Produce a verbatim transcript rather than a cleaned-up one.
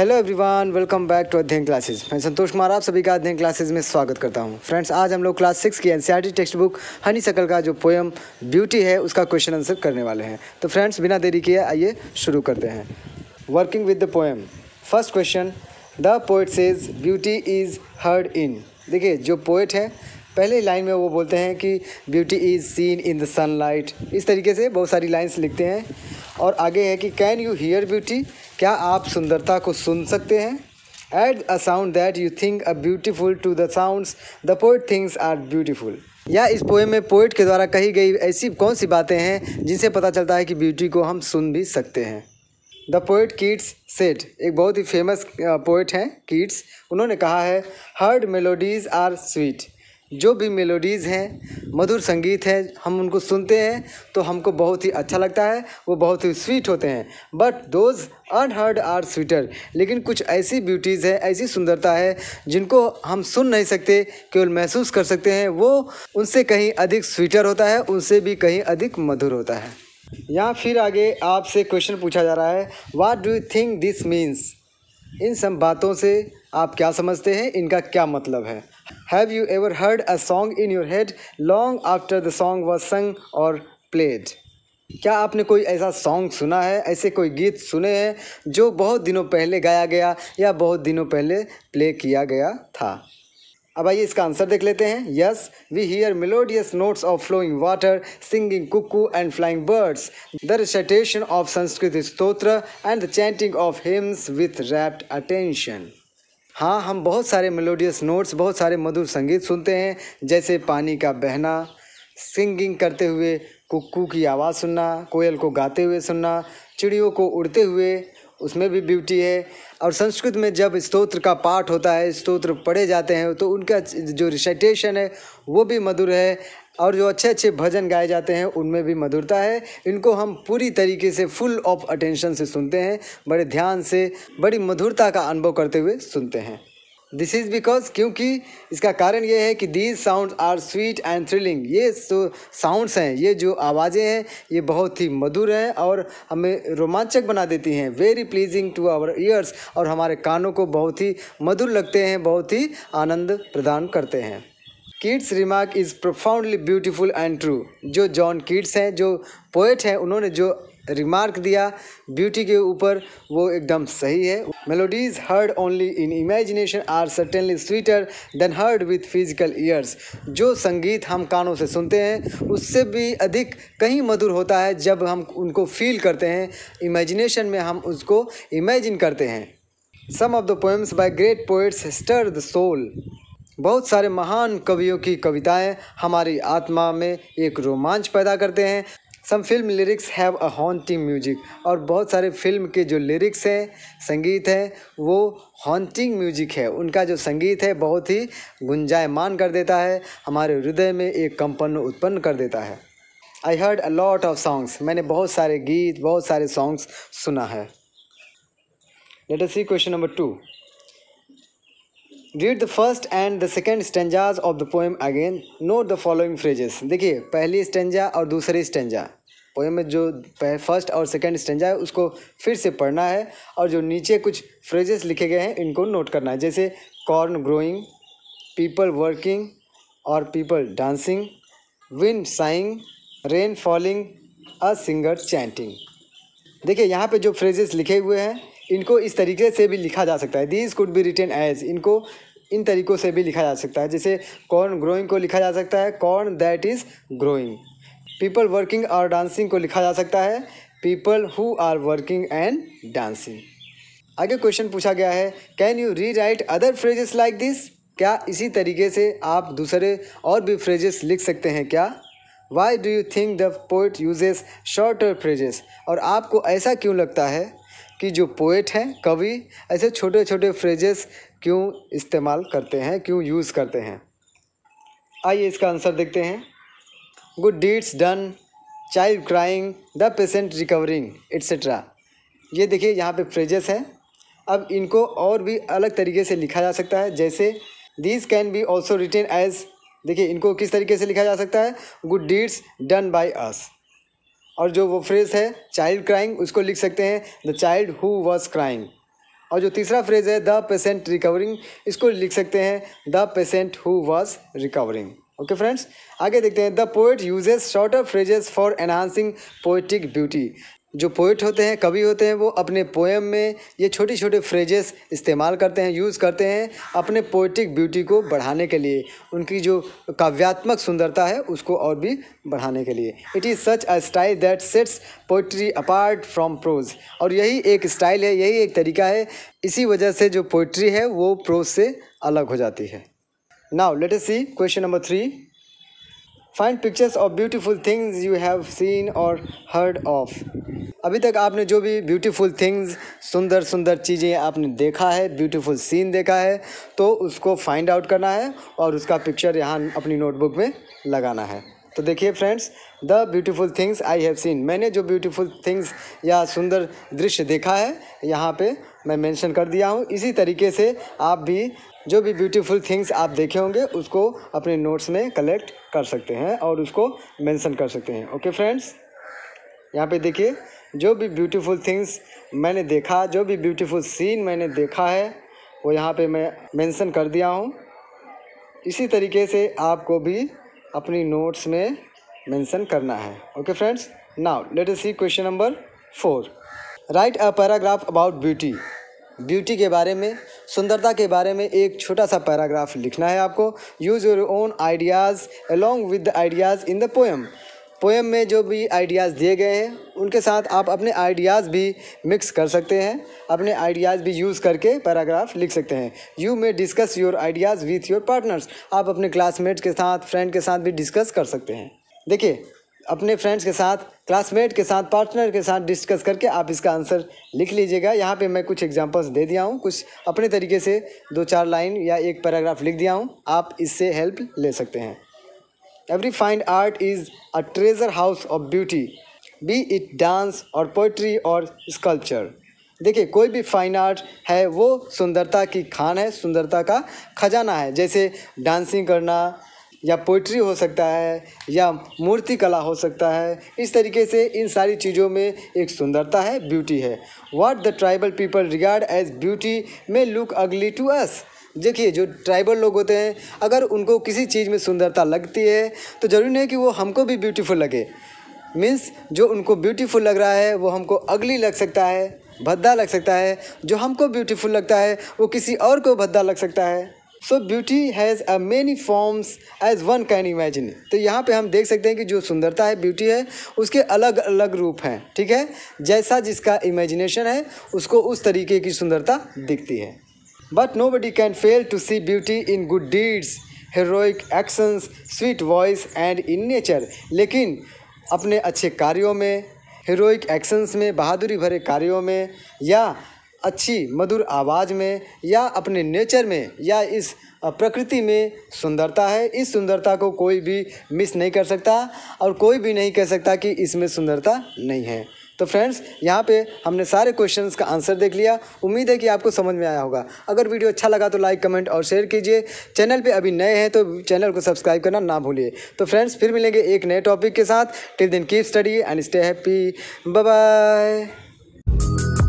Hello everyone, welcome back to Adhyayan classes. मैं संतोष कुमार आप सभी का अध्ययन क्लासेस में स्वागत करता हूं। फ्रेंड्स, आज हम लोग क्लास सिक्स की एनसीईआरटी टेक्स्ट बुक हनीशक्ल का जो पोएम ब्यूटी है उसका क्वेश्चन आंसर करने वाले हैं। तो फ्रेंड्स, बिना देरी किए आइए शुरू करते हैं। Working with the poem. First question, the poet says beauty is heard in. देखिए, जो पोएट है पहले लाइन में वो बोलते हैं कि beauty is seen in the sunlight. इस तरीके से बहुत सारी लाइन्स लिखते हैं और आगे है कि कैन यू हियर ब्यूटी, क्या आप सुंदरता को सुन सकते हैं। Add a sound that you think a beautiful to the sounds the poet things are beautiful. या इस पोएम में पोएट के द्वारा कही गई ऐसी कौन सी बातें हैं जिनसे पता चलता है कि ब्यूटी को हम सुन भी सकते हैं। द पोएट कीट्स सेड, एक बहुत ही फेमस पोएट हैं कीट्स, उन्होंने कहा है हर्ड मेलोडीज आर स्वीट। जो भी मेलोडीज़ हैं, मधुर संगीत है, हम उनको सुनते हैं तो हमको बहुत ही अच्छा लगता है, वो बहुत ही स्वीट होते हैं। But those unheard are sweeter, लेकिन कुछ ऐसी ब्यूटीज़ है, ऐसी सुंदरता है जिनको हम सुन नहीं सकते, केवल महसूस कर सकते हैं। वो उनसे कहीं अधिक स्वीटर होता है, उनसे भी कहीं अधिक मधुर होता है। यहाँ फिर आगे आपसे क्वेश्चन पूछा जा रहा है, what do you think this means. इन सब बातों से आप क्या समझते हैं, इनका क्या मतलब है। Have you ever heard a song in your head long after the song was sung or played. क्या आपने कोई ऐसा सॉन्ग सुना है, ऐसे कोई गीत सुने हैं जो बहुत दिनों पहले गाया गया या बहुत दिनों पहले प्ले किया गया था। अब आइए इसका आंसर देख लेते हैं। Yes, we hear melodious notes of flowing water, singing cuckoo and flying birds, the recitation of Sanskrit stotra and the chanting of hymns with rapt attention. हाँ, हम बहुत सारे मेलोडियस नोट्स, बहुत सारे मधुर संगीत सुनते हैं, जैसे पानी का बहना, सिंगिंग करते हुए कुक्कू की आवाज़ सुनना, कोयल को गाते हुए सुनना, चिड़ियों को उड़ते हुए, उसमें भी ब्यूटी है। और संस्कृत में जब स्तोत्र का पाठ होता है, स्तोत्र पढ़े जाते हैं, तो उनका जो रिसाइटेशन है वो भी मधुर है। और जो अच्छे अच्छे भजन गाए जाते हैं उनमें भी मधुरता है। इनको हम पूरी तरीके से फुल ऑफ अटेंशन से सुनते हैं, बड़े ध्यान से, बड़ी मधुरता का अनुभव करते हुए सुनते हैं। दिस इज़ बिकॉज, क्योंकि इसका कारण ये है कि these sounds are sweet and thrilling. ये जो साउंड्स हैं, ये जो आवाज़ें हैं, ये बहुत ही मधुर हैं और हमें रोमांचक बना देती हैं। Very pleasing to our ears, और हमारे कानों को बहुत ही मधुर लगते हैं, बहुत ही आनंद प्रदान करते हैं। Keats remark is profoundly beautiful and true. जो जॉन कीट्स हैं, जो पोएट हैं, उन्होंने जो रिमार्क दिया ब्यूटी के ऊपर, वो एकदम सही है। Melodies heard only in imagination are certainly sweeter than heard with physical ears. जो संगीत हम कानों से सुनते हैं उससे भी अधिक कहीं मधुर होता है जब हम उनको फील करते हैं, इमेजिनेशन में हम उसको इमेजिन करते हैं। Some of the poems by great poets stir the soul. बहुत सारे महान कवियों की कविताएं हमारी आत्मा में एक रोमांच पैदा करते हैं। Some film lyrics have a haunting music, और बहुत सारे फिल्म के जो लिरिक्स हैं, संगीत है, वो हॉन्टिंग म्यूजिक है। उनका जो संगीत है बहुत ही गुंजायमान कर देता है, हमारे हृदय में एक कंपन उत्पन्न कर देता है। I heard a lot of songs. मैंने बहुत सारे गीत, बहुत सारे सॉन्ग्स सुना है। Let us see question number two. Read the first and the second stanzas of the poem again, note the following phrases. देखिए, पहली स्टेंजा और दूसरी स्टेंजा, पोएम में जो फर्स्ट और सेकेंड स्टेंजा है उसको फिर से पढ़ना है, और जो नीचे कुछ फ्रेजेस लिखे गए हैं इनको नोट करना है, जैसे कॉर्न ग्रोइंग, पीपल वर्किंग और people dancing, wind sighing, rain falling, a singer chanting. देखिए, यहाँ पे जो फ्रेजेस लिखे हुए हैं इनको इस तरीके से भी लिखा जा सकता है। These could be written as, इनको इन तरीक़ों से भी लिखा जा सकता है, जैसे कॉर्न ग्रोइंग को लिखा जा सकता है corn that is growing. People working और डांसिंग को लिखा जा सकता है people who are working and dancing. आगे क्वेश्चन पूछा गया है, can you rewrite other phrases like this. क्या इसी तरीके से आप दूसरे और भी फ्रेजेस लिख सकते हैं क्या। Why do you think the poet uses shorter phrases. और आपको ऐसा क्यों लगता है कि जो पोएट हैं, कवि, ऐसे छोटे छोटे फ्रेजेस क्यों इस्तेमाल करते हैं, क्यों यूज़ करते हैं। आइए इसका आंसर देखते हैं। Good deeds done, child crying, the patient recovering, etcetera. ये देखिए यहाँ पे फ्रेजेस हैं। अब इनको और भी अलग तरीके से लिखा जा सकता है, जैसे these can be also written as. देखिए, इनको किस तरीके से लिखा जा सकता है, good deeds done by us. और जो वो फ्रेज है चाइल्ड क्राइंग, उसको लिख सकते हैं the child who was crying. और जो तीसरा फ्रेज है द पेशेंट रिकवरिंग, इसको लिख सकते हैं the patient who was recovering. Okay friends, आगे देखते हैं the poet uses shorter phrases for enhancing poetic beauty. जो पोएट होते हैं, कवि होते हैं, वो अपने पोएम में ये छोटी छोटे फ्रेजेस इस्तेमाल करते हैं, यूज़ करते हैं अपने पोएटिक ब्यूटी को बढ़ाने के लिए, उनकी जो काव्यात्मक सुंदरता है उसको और भी बढ़ाने के लिए। It is such a style that sets poetry apart from prose. और यही एक स्टाइल है, यही एक तरीका है, इसी वजह से जो पोइट्री है वो प्रोज से अलग हो जाती है। Now let us see question number three. Find pictures of beautiful things you have seen और हर्ड ऑफ। अभी तक आपने जो भी ब्यूटीफुल थिंग्स, सुंदर सुंदर चीज़ें आपने देखा है, ब्यूटीफुल सीन देखा है, तो उसको फाइंड आउट करना है और उसका पिक्चर यहाँ अपनी नोटबुक में लगाना है। तो देखिए friends, the beautiful things I have seen, मैंने जो ब्यूटीफुल थिंग्स या सुंदर दृश्य देखा है यहाँ पे मैं मेंशन कर दिया हूँ। इसी तरीके से आप भी जो भी ब्यूटीफुल थिंग्स आप देखे होंगे उसको अपने नोट्स में कलेक्ट कर सकते हैं और उसको मेंशन कर सकते हैं। ओके फ्रेंड्स, यहाँ पे देखिए, जो भी ब्यूटीफुल थिंग्स मैंने देखा, जो भी ब्यूटीफुल सीन मैंने देखा है वो यहाँ पे मैं मेंशन कर दिया हूँ। इसी तरीके से आपको भी अपनी नोट्स में मेंशन करना है। Okay friends, now let us see question number four. Write a paragraph about beauty. Beauty के बारे में, सुंदरता के बारे में एक छोटा सा पैराग्राफ लिखना है आपको। Use your own ideas along with the ideas in the poem. Poem में जो भी आइडियाज़ दिए गए हैं उनके साथ आप अपने आइडियाज़ भी मिक्स कर सकते हैं, अपने आइडियाज़ भी यूज़ करके पैराग्राफ लिख सकते हैं। You may discuss your ideas with your partners. आप अपने क्लासमेट्स के साथ, फ्रेंड के साथ भी डिस्कस कर सकते हैं। देखिए, अपने फ्रेंड्स के साथ, क्लासमेट के साथ, पार्टनर के साथ डिस्कस करके आप इसका आंसर लिख लीजिएगा। यहाँ पे मैं कुछ एग्जांपल्स दे दिया हूँ, कुछ अपने तरीके से दो चार लाइन या एक पैराग्राफ लिख दिया हूँ, आप इससे हेल्प ले सकते हैं। Every fine art is a treasure house of beauty, be it dance और पोइट्री और स्कल्पचर। देखिए, कोई भी फाइन आर्ट है वो सुंदरता की खान है, सुंदरता का खजाना है। जैसे डांसिंग करना या पोइट्री हो सकता है या मूर्ति कला हो सकता है। इस तरीके से इन सारी चीज़ों में एक सुंदरता है, ब्यूटी है। What the tribal people regard as beauty may look ugly to us. देखिए, जो ट्राइबल लोग होते हैं, अगर उनको किसी चीज़ में सुंदरता लगती है तो ज़रूरी नहीं कि वो हमको भी ब्यूटीफुल लगे। मीन्स जो उनको ब्यूटीफुल लग रहा है वो हमको अगली लग सकता है, भद्दा लग सकता है। जो हमको ब्यूटीफुल लगता है वो किसी और को भद्दा लग सकता है। So beauty has a many forms as one can imagine. तो यहाँ पे हम देख सकते हैं कि जो सुंदरता है, ब्यूटी है, उसके अलग अलग रूप हैं। ठीक है, जैसा जिसका इमेजिनेशन है उसको उस तरीके की सुंदरता दिखती है। But nobody can fail to see beauty in good deeds, heroic actions, sweet voice and in nature. लेकिन अपने अच्छे कार्यों में, हीरोइक एक्शंस में, बहादुरी भरे कार्यों में, या अच्छी मधुर आवाज़ में, या अपने नेचर में, या इस प्रकृति में सुंदरता है। इस सुंदरता को कोई भी मिस नहीं कर सकता और कोई भी नहीं कह सकता कि इसमें सुंदरता नहीं है। तो फ्रेंड्स, यहाँ पे हमने सारे क्वेश्चंस का आंसर देख लिया। उम्मीद है कि आपको समझ में आया होगा। अगर वीडियो अच्छा लगा तो लाइक, कमेंट और शेयर कीजिए। चैनल पे अभी नए हैं तो चैनल को सब्सक्राइब करना ना भूलिए। तो फ्रेंड्स, फिर मिलेंगे एक नए टॉपिक के साथ। Till then keep study and stay happy. Bye bye.